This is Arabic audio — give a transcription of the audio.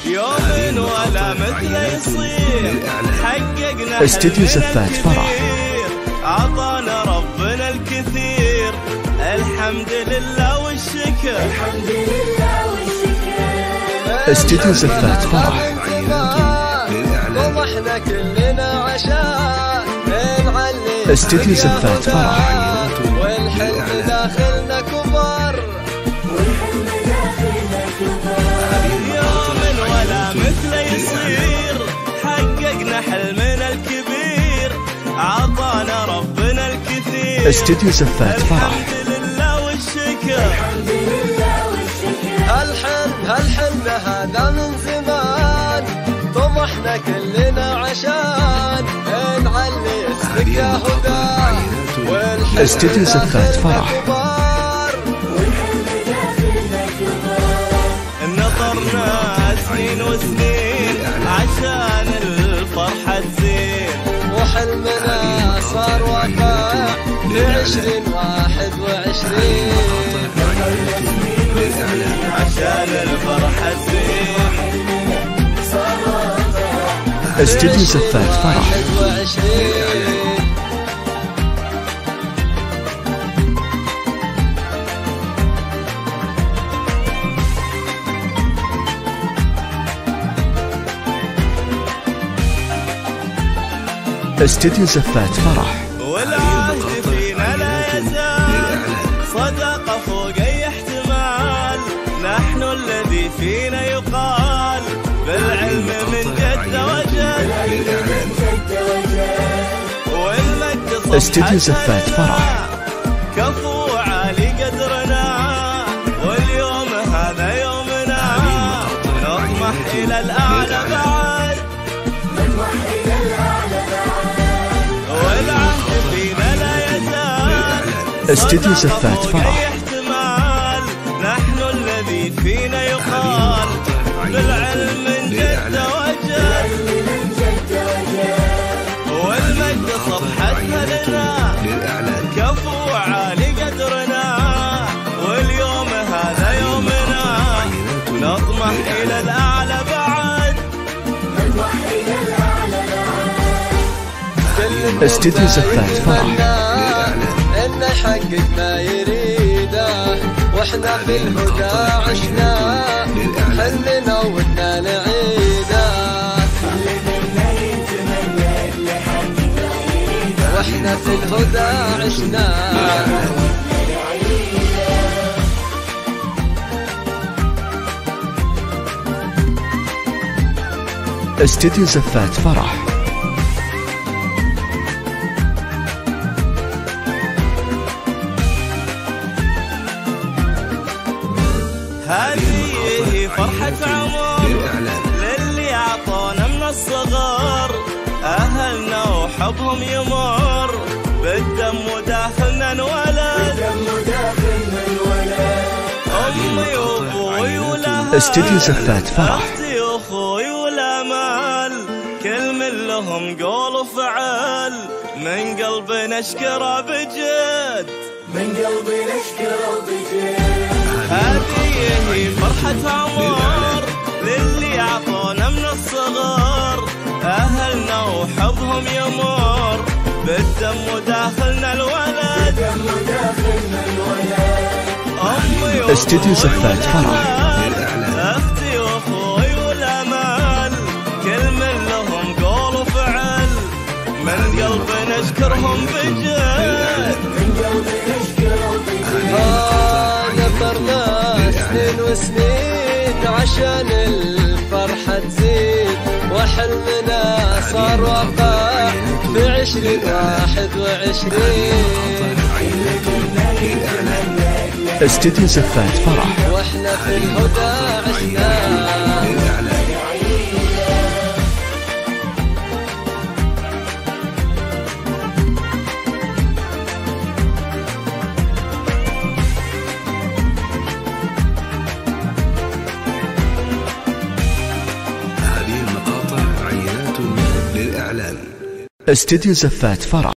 يوم ولا مثل يصير، حققنا استديو زفات فرح، عطانا ربنا الكثير، الحمد لله والشكر. الحمد لله والشكر. استديو زفات فرح، طمحنا كلنا عشان نعلي استديو زفات فرح، والحلم داخلنا كبر، والحلم داخلنا كبر. يوم ولا مثل يصير، حققنا حلمنا الكبير، عطانا ربنا الكثير. استديو زفات فرح، الحمد لله والشكر. الحمد لله والشكر. هالحلم هذا من زمان، طمحنا كلنا عشان نعلي اسمك يا هدى، استديو زفات فرح، نطرنا سنين وسنين عشان الفرحة تزين، وحلمنا صار واقع ب2021 عشان الفرحة تزين. استديو زفات فرح، استديو زفات فرح، والعهد فينا لا يزال، صدقة فوق أي احتمال، نحن الذي فينا يقال، بالعلم من جد وجد، والمجد استديو زفات فرح، كفو عالي قدرنا، واليوم هذا يومنا، نطمح إلى الأعلى بعد، نطمح إلى الأعلى بعد، والعهد فينا لا يزال، استديو زفات فرح، احتمال، نحن الذي فينا يقال، بالعلم من جد وجد، والمجد صفحتنا لنا، كفو عالي قدرنا، واليوم هذا يومنا، نطمح إلى الأعلى بعد، نطمح إلى الأعلى بعد. استديو زفات فرح، إنه يحقق ما يريده، واحنا في الهدى عشنا، حلنا ودنا نعيده، واحنا في الهدى عشنا. استديو زفات فرح، هذه فرحة عمر للي عطانا من الصغر، أهلنا وحبهم يمر، بالدم وداخلنا انولد، أمي وأبوي والأهل، استديو زفات فرح، أختي وأخوي والأمل، كل من لهم قول وفعل، من قلبي نشكره بجد، من قلبي نشكره بجد. هذه فرحة عمر للي عطونا من الصغر، أهلنا وحبهم يمر، بالدم وداخلنا الولد، أمي استديو زفات فرح، أختي وأخوي والأمل، كل من لهم قول وفعل، من قلبي نشكرهم بجد، من قلبي نشكرهم بجد. نطرنا سنين وسنين عشان الفرحة تزيد، وحلمنا صار واقع ب2021. استديو زفات فرح، واحنا في الهدى عشنا. استديو زفات فرح.